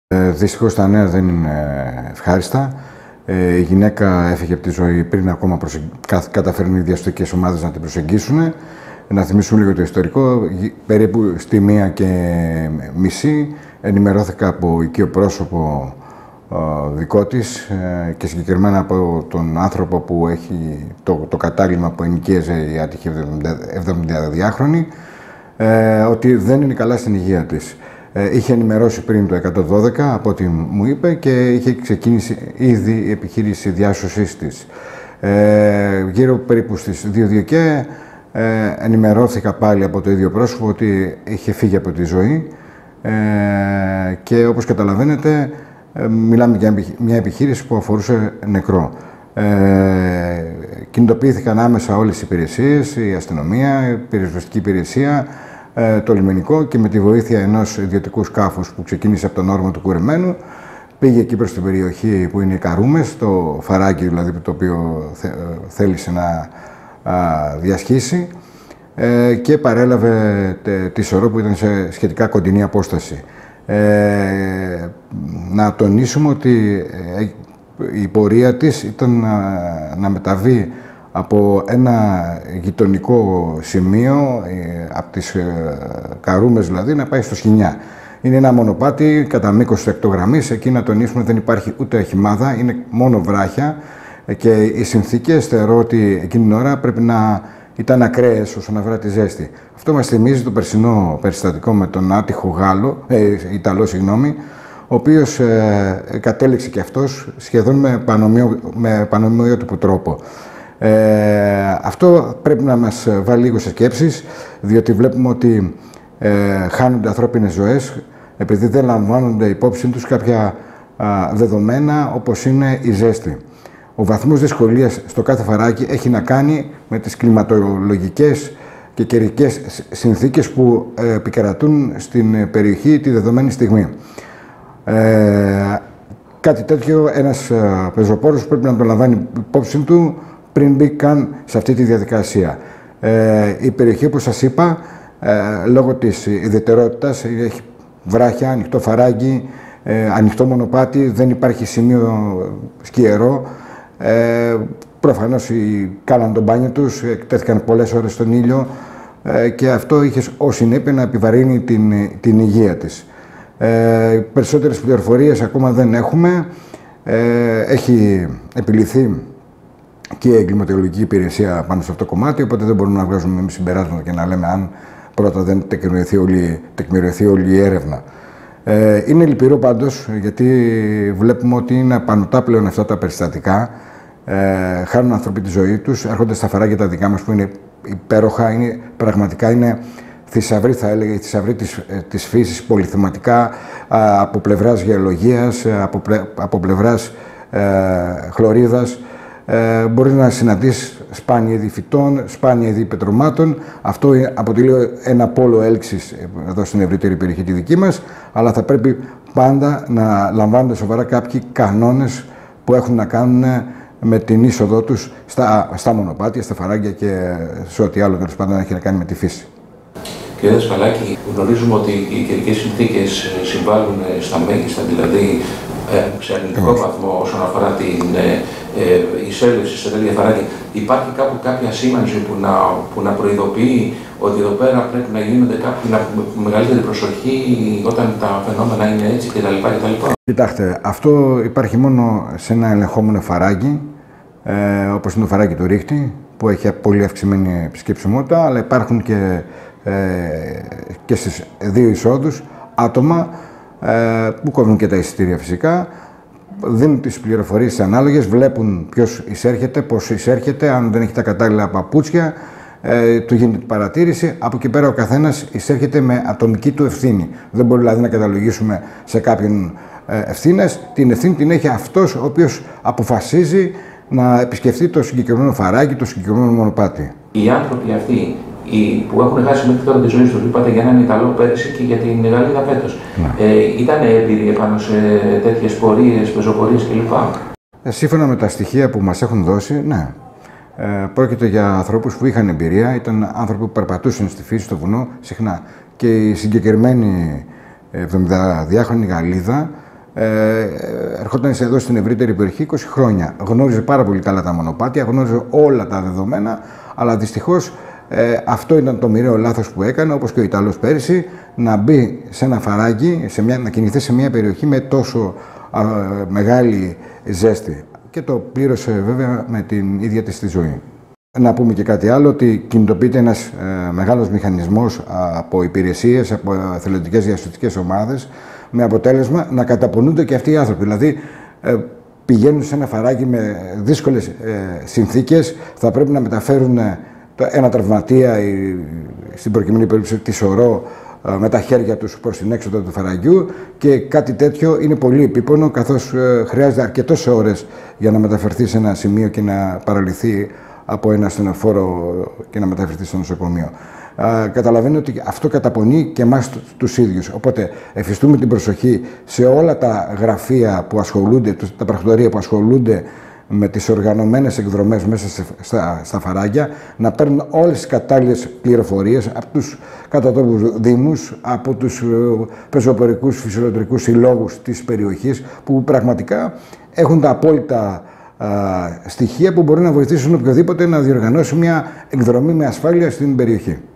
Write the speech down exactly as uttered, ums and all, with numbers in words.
Ε, δυστυχώς τα νέα δεν είναι ευχάριστα. Ε, η γυναίκα έφυγε από τη ζωή πριν ακόμα προσεγ... καταφέρουν οι διαστατικές ομάδες να την προσεγγίσουν. Να θυμίσουμε λίγο το ιστορικό. Περίπου στη μία και μισή ενημερώθηκα από οικείο πρόσωπο ε, δικό της ε, και συγκεκριμένα από τον άνθρωπο που έχει το, το κατάλημα που ενοικίαζε η άτυχη εβδομηνταδυάχρονη ε, ότι δεν είναι καλά στην υγεία της. Ε, είχε ενημερώσει πριν το εκατόν δώδεκα από ό,τι μου είπε και είχε ξεκίνησει ήδη η επιχείρηση διάσωσής της. Ε, γύρω περίπου στις δύο και ε, ενημερώθηκα πάλι από το ίδιο πρόσωπο ότι είχε φύγει από τη ζωή ε, και όπως καταλαβαίνετε ε, μιλάμε για μια επιχείρηση που αφορούσε νεκρό. Ε, κινητοποιήθηκαν άμεσα όλες οι υπηρεσίες, η αστυνομία, η πυροσβεστική υπηρεσία, το λιμενικό και με τη βοήθεια ενός ιδιωτικού σκάφους που ξεκίνησε από τον όρμο του Κουρεμένου πήγε εκεί προς την περιοχή που είναι οι Καρούμες, το φαράκι δηλαδή το οποίο θέλησε να διασχίσει και παρέλαβε τη σωρό που ήταν σε σχετικά κοντινή απόσταση. Ε, να τονίσουμε ότι η πορεία της ήταν να, να μεταβεί από ένα γειτονικό σημείο, από τις Καρούμες δηλαδή, να πάει στο Σχοινιά. Είναι ένα μονοπάτι κατά μήκος εκτογραμμής, εκεί να τονίσουμε δεν υπάρχει ούτε αχημάδα, είναι μόνο βράχια και οι συνθήκες θεωρώ ότι εκείνη την ώρα πρέπει να ήταν ακραίες όσον αφορά τη ζέστη. Αυτό μας θυμίζει το περσινό περιστατικό με τον άτυχο Γάλλο, ε, Ιταλό, συγγνώμη, ο οποίος ε, κατέληξε και αυτός σχεδόν με, πανομοιο, με πανομοιότυπο τρόπο. Ε, αυτό πρέπει να μας βάλει λίγο σε σκέψεις, διότι βλέπουμε ότι ε, χάνονται ανθρώπινες ζωές επειδή δεν λαμβάνονται υπόψη τους κάποια α, δεδομένα όπως είναι η ζέστη. Ο βαθμός δυσκολίας στο κάθε φαράκι έχει να κάνει με τις κλιματολογικές και καιρικές συνθήκες που ε, επικρατούν στην περιοχή τη δεδομένη στιγμή. Ε, κάτι τέτοιο ένας ε, πεζοπόρος πρέπει να το λαμβάνει υπόψη του πριν μπει καν σε αυτή τη διαδικασία. Ε, η περιοχή, όπως σας είπα, ε, λόγω της ιδιαιτερότητας, έχει βράχια, ανοιχτό φαράγγι, ε, ανοιχτό μονοπάτι, δεν υπάρχει σημείο σκιερό. Ε, προφανώς κάναν τον μπάνιο τους, εκτέθηκαν πολλές ώρες στον ήλιο ε, και αυτό είχε ως συνέπεια να επιβαρύνει την, την υγεία της. Ε, περισσότερες πληροφορίες ακόμα δεν έχουμε. Ε, έχει επιληθεί και η εγκληματολογική υπηρεσία πάνω σε αυτό το κομμάτι, οπότε δεν μπορούμε να βγάζουμε εμείς συμπεράσματα και να λέμε αν πρώτα δεν τεκμηριωθεί όλη, τεκμηριωθεί όλη η έρευνα. Ε, είναι λυπηρό πάντως, γιατί βλέπουμε ότι είναι απανωτά πλέον αυτά τα περιστατικά. Ε, χάνουν άνθρωποι τη ζωή τους, έρχονται στα φαράγγια τα δικά μας που είναι υπέροχα, είναι, πραγματικά είναι θησαυροί, θα έλεγα, η θησαυροί της, της φύσης, πολυθεματικά, από πλευράς γεωλογίας, από, πλε, από πλευράς ε, χλωρίδας. Ε, μπορεί να συναντήσει σπάνια είδη φυτών, σπάνια είδη πετρωμάτων. Αυτό αποτελεί ένα πόλο έλξης εδώ στην ευρύτερη περιοχή τη δική μας, αλλά θα πρέπει πάντα να λαμβάνονται σοβαρά κάποιοι κανόνες που έχουν να κάνουν με την είσοδό τους στα, στα μονοπάτια, στα φαράγγια και σε ό,τι άλλο τέλος πάντων έχει να κάνει με τη φύση. Κύριε Δεσπαλάκη, γνωρίζουμε ότι οι καιρικές συνθήκες συμβάλλουν στα μέγιστα, δηλαδή σε αρνητικό βαθμό όσον αφορά την ε, εισέλευση σε τέτοια φαράγγια. Υπάρχει κάπου κάποια σήμανση που να, που να προειδοποιεί ότι εδώ πέρα πρέπει να γίνονται κάποιοι με μεγαλύτερη προσοχή όταν τα φαινόμενα είναι έτσι κτλ. κτλ. Κοιτάξτε, αυτό υπάρχει μόνο σε ένα ελεγχόμενο φαράγγι, ε, όπως είναι το φαράγγι του Ρίχτη, που έχει πολύ αυξημένη επισκεψιμότητα, αλλά υπάρχουν και, ε, και στις δύο εισόδους άτομα ε, που κόβουν και τα εισιτήρια φυσικά, δίνουν τις πληροφορίες ανάλογες, βλέπουν ποιος εισέρχεται, πώς εισέρχεται, αν δεν έχει τα κατάλληλα παπούτσια, ε, του γίνεται παρατήρηση. Από εκεί πέρα ο καθένας εισέρχεται με ατομική του ευθύνη. Δεν μπορεί δηλαδή να καταλογίσουμε σε κάποιον ε, ευθύνες. Την ευθύνη την έχει αυτός ο οποίος αποφασίζει να επισκεφτεί το συγκεκριμένο φαράγγι, το συγκεκριμένο μονοπάτι. Οι άνθρωποι αυτοί οι που έχουν χάσει μέχρι τώρα τη ζωή τους, είπατε για έναν Ιταλό πέρυσι και για την Γαλλίδα φέτος, ναι. ε, ήταν έμπειροι επάνω σε τέτοιες πορείες, πεζοπορίες κλπ. Ε, σύμφωνα με τα στοιχεία που μας έχουν δώσει, ναι. Ε, πρόκειται για ανθρώπους που είχαν εμπειρία, ήταν άνθρωποι που περπατούσαν στη φύση, στο βουνό, συχνά. Και η συγκεκριμένη εβδομηνταδυάχρονη Γαλλίδα Ε, ερχόταν εδώ στην ευρύτερη περιοχή είκοσι χρόνια. Γνώριζε πάρα πολύ καλά τα μονοπάτια, γνώριζε όλα τα δεδομένα, αλλά δυστυχώς ε, αυτό ήταν το μοιραίο λάθος που έκανε, όπως και ο Ιταλός πέρυσι, να μπει σε ένα φαράγγι, σε μια, να κινηθεί σε μια περιοχή με τόσο α, μεγάλη ζέστη. Και το πλήρωσε βέβαια με την ίδια της τη ζωή. Να πούμε και κάτι άλλο, ότι κινητοποιείται ένας ε, μεγάλος μηχανισμός από υπηρεσίες, από εθελοντικές διασωστικές ομάδες, με αποτέλεσμα να καταπονούνται και αυτοί οι άνθρωποι. Δηλαδή, ε, πηγαίνουν σε ένα φαράγγι με δύσκολες ε, συνθήκες, θα πρέπει να μεταφέρουν ε, ένα τραυματία, ή, στην προκειμένη περίπτωση τη σωρό, ε, με τα χέρια τους προς την έξοδο του φαραγγιού, και κάτι τέτοιο είναι πολύ επίπονο, καθώς ε, χρειάζεται αρκετές ώρες για να μεταφερθεί σε ένα σημείο και να παραλυθεί από ένα ασθενοφόρο και να μεταφερθεί στο νοσοκομείο. Uh, καταλαβαίνω ότι αυτό καταπονεί και εμάς τους ίδιους. Οπότε, εφιστούμε την προσοχή σε όλα τα γραφεία που ασχολούνται, τα πρακτορεία που ασχολούνται με τις οργανωμένες εκδρομές μέσα σε, στα, στα φαράγγια, να παίρνουν όλες τις κατάλληλες πληροφορίες από τους κατατόπους δήμους, από τους uh, πεζοπορικούς φυσιολογικούς συλλόγους της περιοχής, που πραγματικά έχουν τα απόλυτα uh, στοιχεία που μπορούν να βοηθήσουν οποιοδήποτε να διοργανώσει μια εκδρομή με ασφάλεια στην περιοχή.